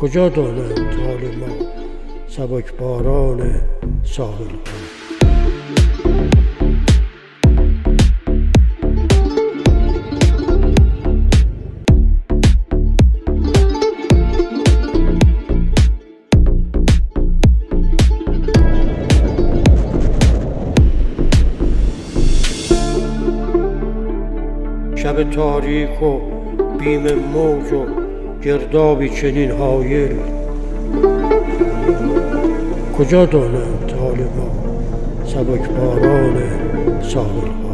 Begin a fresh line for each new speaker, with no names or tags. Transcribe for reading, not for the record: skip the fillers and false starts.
کجا دانند حال ما سبک باران ساحل ها. شب تاریک و بیم موج و گردابی چنین حایل، کجا دانند حال ما سبک باران ساحل ها.